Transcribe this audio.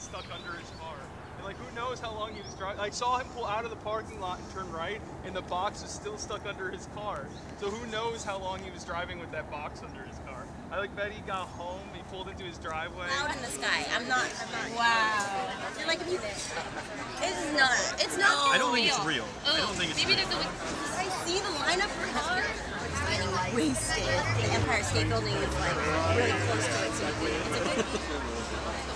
stuck under his car. And like, who knows how long he was driving. I saw him pull out of the parking lot and turn right, and the box is still stuck under his car. So who knows how long he was driving with that box under his car. I like bet he got home, he pulled into his driveway. Cloud in the sky. I'm not. Wow. You're like, if you it's not. I don't think it's real. Oh, I don't think it's maybe real. there's a. I see the lineup for car. It's getting wasted. The Empire State Building is like really close to it, so it's a good.